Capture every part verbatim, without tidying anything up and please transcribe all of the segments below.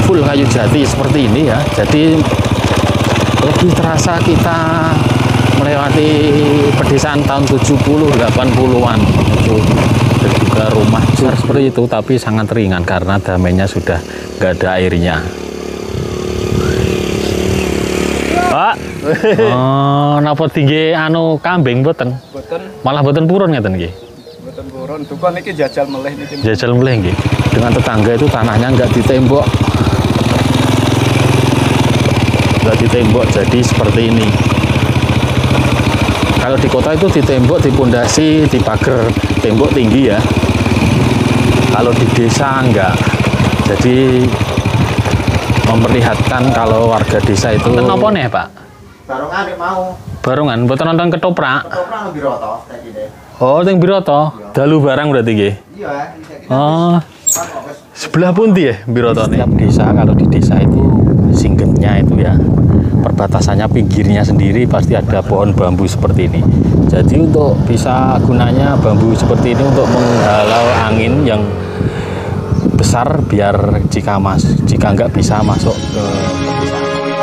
full kayu jati seperti ini ya. Jadi lebih terasa kita melewati pedesaan tahun tujuh puluh delapan puluhan. Itu juga rumah besar seperti itu, tapi sangat ringan karena damainya sudah nggak ada airnya. Pak, oh, napa tinggi anu kambing boten? Boten. Malah boten purun ngeten nggih. Boten purun. Dukan iki jajal meleh niki. Jajal meleh nggih. Dengan tetangga itu tanahnya nggak ditembok. Nggak ditembok, jadi seperti ini. Kalau di kota itu ditembok, dipondasi, dipagar tembok tinggi ya. Kalau di desa enggak. Jadi memperlihatkan kalau warga desa itu. Nonton apa nih Pak? Barongan nek mau. Barongan, mboten nonton ketoprak. Ketoprak nang Biroto saiki. Oh, teng Biroto. Dalu barang berarti nggih. Iya, oh. Sebelah pundi ya Biroto nih? Setiap desa, kalau di desa itu singgetnya itu ya, perbatasannya pinggirnya sendiri pasti ada pohon bambu seperti ini. Jadi untuk bisa gunanya bambu seperti ini untuk menghalau angin yang besar biar jika mas jika nggak bisa masuk ke desa.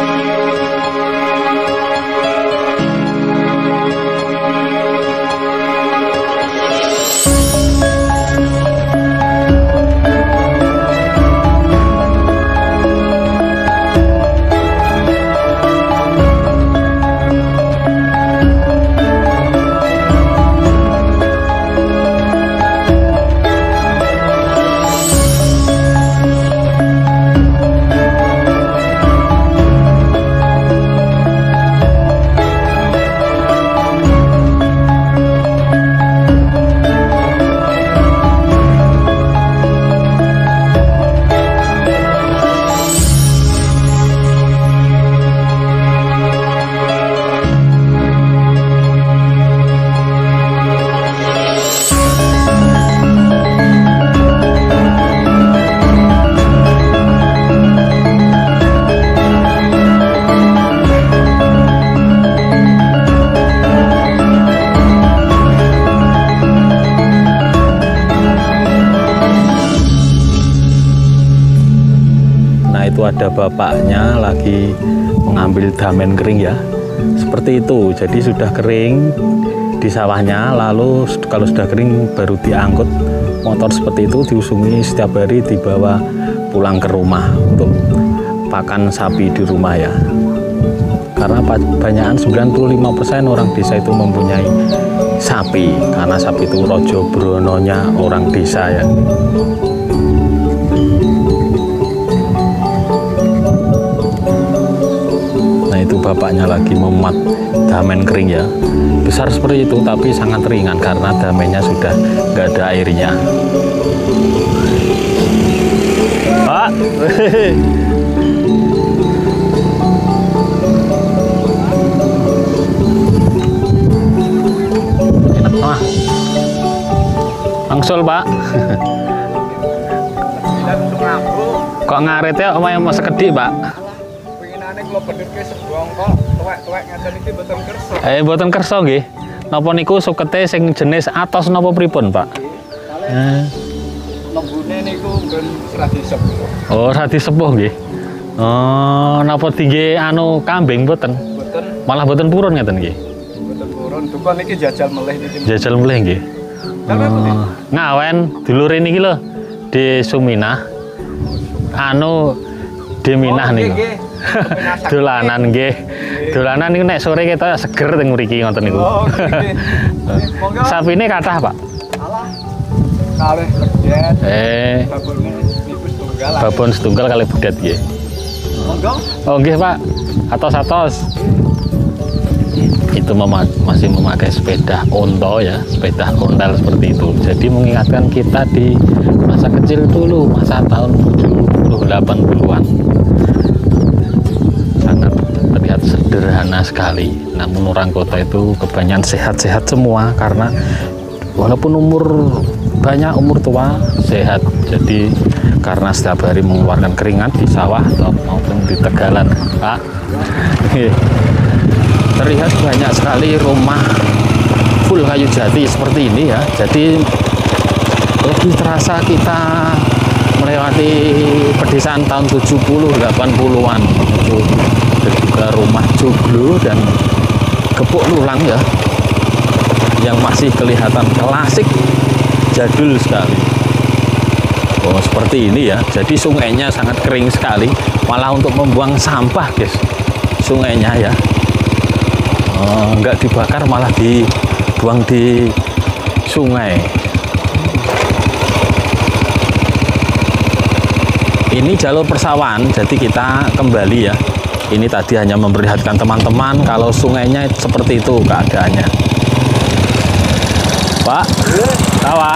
Itu ada bapaknya lagi mengambil damen kering ya, seperti itu. Jadi sudah kering di sawahnya, lalu kalau sudah kering baru diangkut motor seperti itu, diusungi setiap hari dibawa pulang ke rumah untuk pakan sapi di rumah ya. Karena banyakan sembilan puluh lima persen orang desa itu mempunyai sapi, karena sapi itu rojo brononya orang desa ya. Itu bapaknya lagi memuat damen kering ya, besar seperti itu tapi sangat ringan karena damennya sudah nggak ada airnya. Pak, enak mah, angsul Pak. Kok ngaret ya, omah mau sekedik Pak? Eh, boten kersa nggih. Napa niku sukete sing jenis atos napa pripun, Pak? Eh. Lembune niku nggon radi sepuh. Oh, radi sepuh nggih. Oh, napa tinggi anu kambing boten? Boten. Malah boten purun ngeten nggih. Boten purun. Dukan niki jajal meleh niki. Jajal meleh nggih. Oh, ngawen dulure niki lho di Suminah. Anu di Minah niku. Dolanan nggih. Dolanan niku nek sore kita seger teng mriki ngoten niku. Oh, nggih. Monggo. Sapine kathah, Pak? Alah. Kalih bedet. Eh. Babone niku setunggal. Babon setunggal kali bedet nggih. Monggo. Oh nggih, Pak. Atos-atos. Itu mema masih memakai sepeda onto ya, sepeda ontel seperti itu. Jadi mengingatkan kita di masa kecil dulu, masa tahun tujuh puluh delapan puluhan. Sangat terlihat sederhana sekali. Namun orang kota itu kebanyakan sehat-sehat semua karena walaupun umur banyak, umur tua, sehat. Jadi karena setiap hari mengeluarkan keringat di sawah atau maupun di tegalan, Pak. Terlihat banyak sekali rumah full kayu jati seperti ini ya. Jadi lebih terasa kita melewati pedesaan tahun tujuh puluh delapan puluhan. Itu juga rumah joglo dan gepuk lulang ya, yang masih kelihatan klasik, jadul sekali. Oh, seperti ini ya. Jadi sungainya sangat kering sekali, malah untuk membuang sampah guys, sungainya ya. Oh, enggak dibakar, malah dibuang di sungai. Ini jalur persawahan, jadi kita kembali ya. Ini tadi hanya memperlihatkan teman-teman kalau sungainya seperti itu keadaannya. Pak, sawah.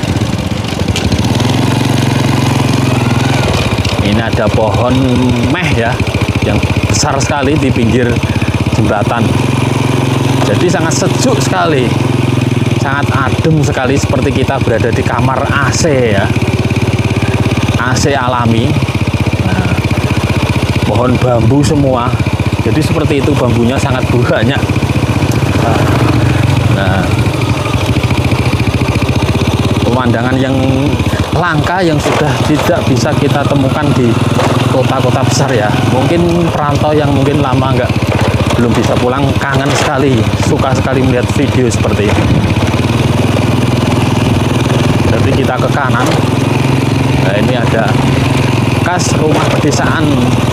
Ini ada pohon meh ya, yang besar sekali di pinggir jembatan. Jadi sangat sejuk sekali, sangat adem sekali, seperti kita berada di kamar A C ya, A C alami. Nah, pohon bambu semua, jadi seperti itu, bambunya sangat banyak. Nah, pemandangan yang langka yang sudah tidak bisa kita temukan di kota-kota besar ya. Mungkin perantau yang mungkin lama nggak belum bisa pulang, kangen sekali, suka sekali melihat video seperti ini. Jadi kita ke kanan. Nah, ini ada bekas rumah pedesaan,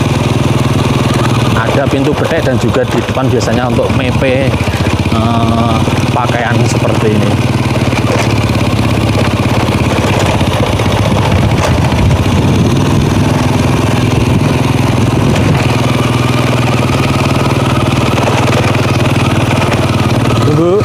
ada pintu betek, dan juga di depan biasanya untuk mepe eh, pakaian seperti ini. Bu,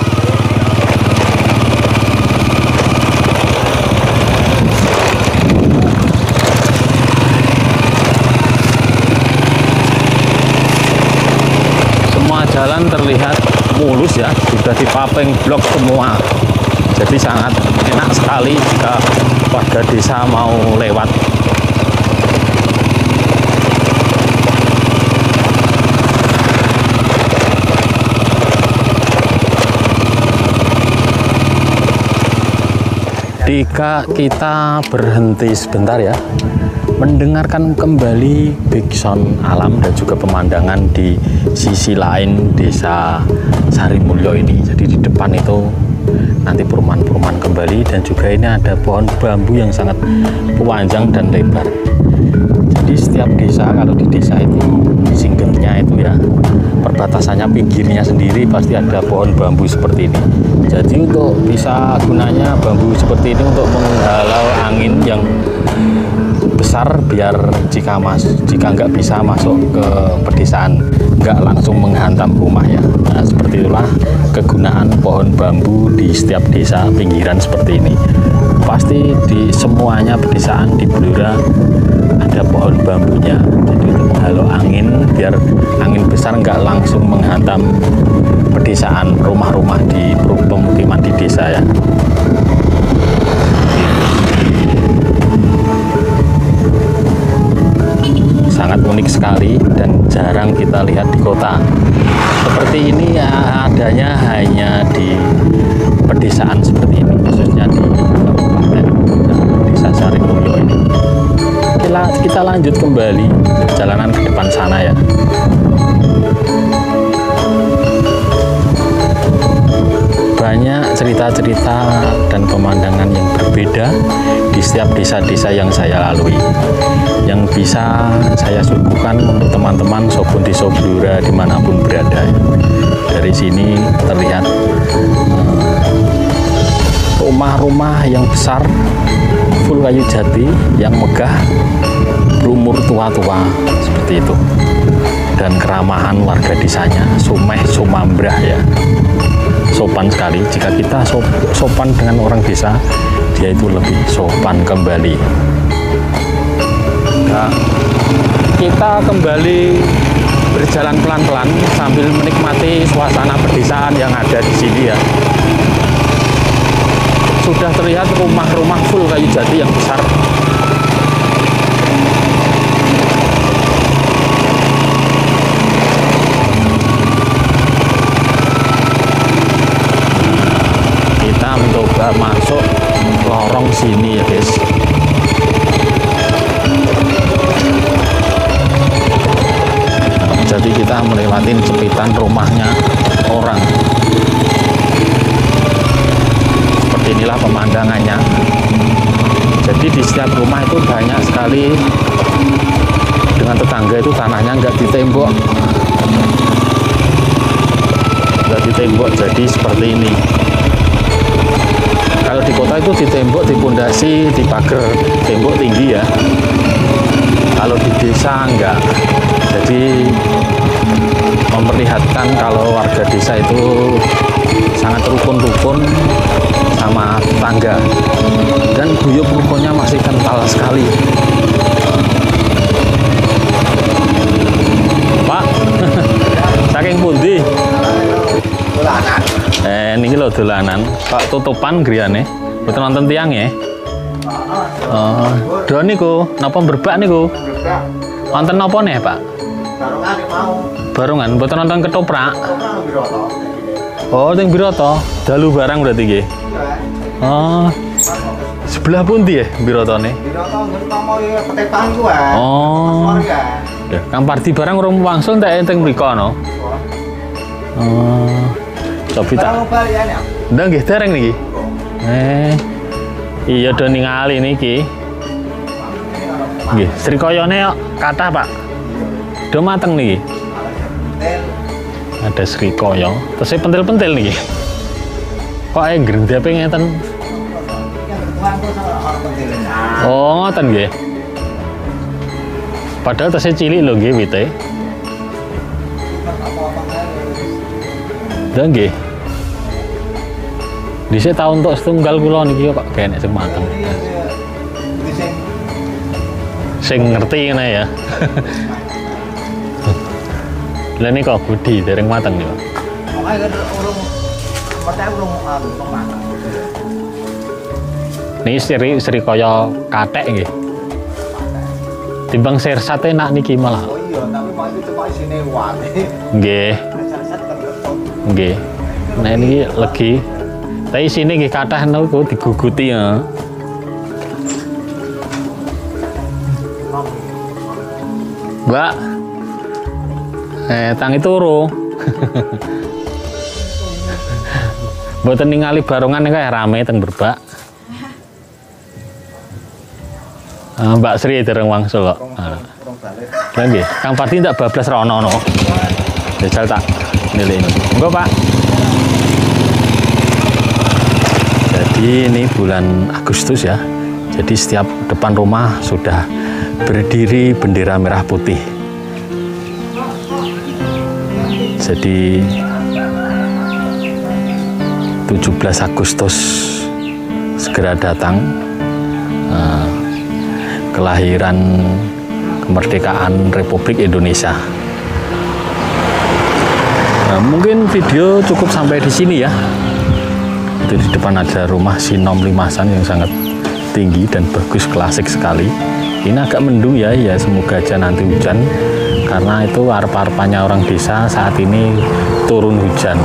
semua jalan terlihat mulus ya, sudah dipaving blok semua, jadi sangat enak sekali jika warga desa mau lewat. Jika kita berhenti sebentar ya, mendengarkan kembali background alam dan juga pemandangan di sisi lain desa Sarimulyo ini. Jadi di depan itu nanti perumahan-perumahan kembali, dan juga ini ada pohon bambu yang sangat panjang dan lebar. Jadi setiap desa, kalau di desa itu singgetnya itu ya, perbatasannya pinggirnya sendiri pasti ada pohon bambu seperti ini. Jadi untuk bisa gunanya bambu seperti ini untuk menghalau angin yang besar, biar jika mas jika nggak bisa masuk ke pedesaan, nggak langsung menghantam rumahnya. Nah, seperti itulah kegunaan pohon bambu di setiap desa pinggiran seperti ini. Pasti di semuanya pedesaan di Blora ada pohon bambunya, jadi untuk menghalau angin, biar angin besar nggak langsung menghantam pedesaan, rumah-rumah di pemukiman di desa ya. Sangat unik sekali dan jarang kita lihat di kota. Seperti ini ya, adanya hanya di pedesaan seperti ini, khususnya di Kabupaten Desa Sarimulyo ini. Kita, kita lanjut kembali perjalanan ke depan sana ya. Banyak cerita-cerita dan pemandangan yang berbeda di setiap desa-desa yang saya lalui, yang bisa saya suguhkan untuk teman-teman Sobo Desa Blora dimanapun berada. Dari sini terlihat rumah-rumah yang besar, full kayu jati, yang megah, berumur tua-tua seperti itu, dan keramahan warga desanya sumeh sumambrah ya, sopan sekali. Jika kita sopan dengan orang desa, dia itu lebih sopan kembali. Nah, kita kembali berjalan pelan-pelan sambil menikmati suasana pedesaan yang ada di sini ya. Sudah terlihat rumah-rumah full kayu jati yang besar. Kita mencoba masuk lorong sini ya guys. tapi dengan tetangga itu tanahnya nggak ditembok, nggak ditembok, jadi seperti ini. Kalau di kota itu ditembok, dipondasi, dipagar tembok tinggi ya. Kalau di desa enggak, jadi memperlihatkan kalau warga desa itu sangat rukun-rukun sama tetangga, dan guyub rukunnya masih kental sekali. Pak, saking pundi? Dolanan. Eh, ini lho dolanan. Pak tutupan griyane. Mboten nonton tiang ya. Oh, do niku napa berbak niku? Berbak. Wonten napa nih, Pak? Barongan mau. Barongan, mboten nonton ketoprak. Orang Biroto. Oh, teng Biroto. Dalu barang berarti nggih. Iya. Oh. Sebelah pundi ya Birotone? Biroto ngetomo ya ketepan ku ah. Oh. Ya. Ya, Kang Pardi barang urung wangsul tak teng mriko no. Oh. Cobi tak. Barang balian ya. Ndang nggih dereng niki. Eh. Iya do ningali niki. Nggih, srikayane kok kathah, Pak. Do mateng niki. Ada srikaya, terus pentil-pentil niki. Kok ae grendepe ngeten. Oh, ngoten nggih. Padahal tesih cilik lho nggih wite. Lha nggih. Dhisik taun untuk setunggal kula niki kok kenek sing mateng. Sing ngerti ngene ya. Lah niki kok budi dereng mateng niku. Pokoke urung percaya urung mateng. Niki sri srikaya kathek nggih. Timbang sirsat enak niki malah. Oh iya, tapi mau itu cuma isine wate. Nggih. Sirsat kan ketop. Nggih. Nah ini legi. Tapi sini nggih kathah niku diguguti ya. Mbak. Eh, tangi turu. Mboten ningali barongan kae rame teng Berbak. Ah, Mbak Sri dereng wangsul kok. Ah. Lah nggih, Kang Pardi ndak bablas rono no. Jajal tak nilai ini. Enggak, Pak. Jadi ini bulan Agustus ya. Jadi setiap depan rumah sudah berdiri bendera merah putih. Jadi tujuh belas Agustus segera datang. Uh, kelahiran kemerdekaan Republik Indonesia. Nah, mungkin video cukup sampai di sini ya. Itu di depan ada rumah Sinom Limasan yang sangat tinggi dan bagus, klasik sekali. Ini agak mendung ya, ya semoga aja nanti hujan karena itu arep-arepannya orang desa saat ini turun hujan.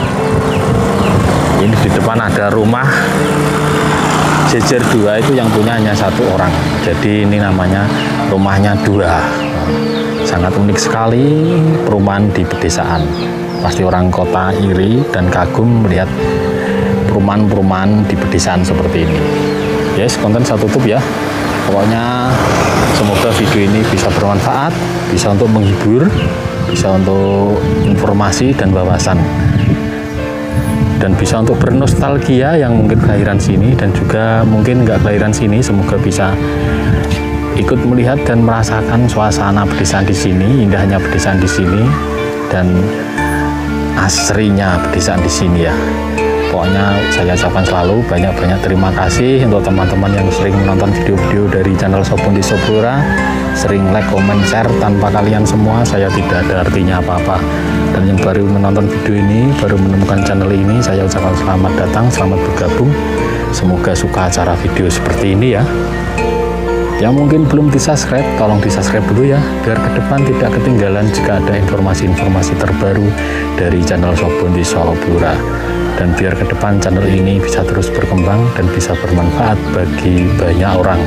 Ini di depan ada rumah jejer dua itu yang punya hanya satu orang, jadi ini namanya rumahnya dua. Sangat unik sekali perumahan di pedesaan. Pasti orang kota iri dan kagum melihat perumahan-perumahan di pedesaan seperti ini. Yes, konten saya tutup ya. Pokoknya semoga video ini bisa bermanfaat, bisa untuk menghibur, bisa untuk informasi dan wawasan, dan bisa untuk bernostalgia yang mungkin kelahiran sini dan juga mungkin nggak kelahiran sini. Semoga bisa ikut melihat dan merasakan suasana pedesaan di sini, indahnya pedesaan di sini, dan asrinya pedesaan di sini ya. Pokoknya saya ucapkan selalu banyak-banyak terima kasih untuk teman-teman yang sering menonton video-video dari channel Sobun di Soblura, sering like, comment, share. Tanpa kalian semua saya tidak ada artinya apa-apa. Dan yang baru menonton video ini, baru menemukan channel ini, saya ucapkan selamat datang, selamat bergabung. Semoga suka acara video seperti ini ya. Yang mungkin belum di subscribe, tolong di subscribe dulu ya, biar ke depan tidak ketinggalan jika ada informasi-informasi terbaru dari channel Sobun di Soblura. Dan biar ke depan channel ini bisa terus berkembang dan bisa bermanfaat bagi banyak orang.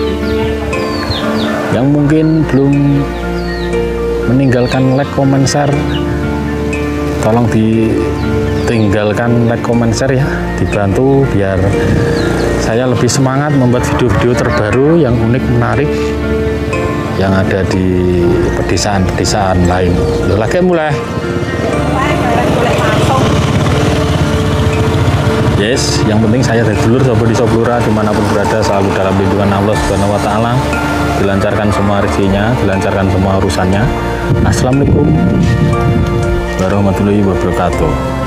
Yang mungkin belum meninggalkan like, comment, share, tolong ditinggalkan like, comment, share ya, dibantu biar saya lebih semangat membuat video-video terbaru yang unik, menarik, yang ada di pedesaan-pedesaan lain. Loh, lagi mulai. Yes, yang penting saya dari dulur sobo di Soblura dimanapun berada selalu dalam lindungan Allah Subhanahu Wa Taala, dilancarkan semua rezekinya, dilancarkan semua urusannya. Assalamualaikum warahmatullahi wabarakatuh.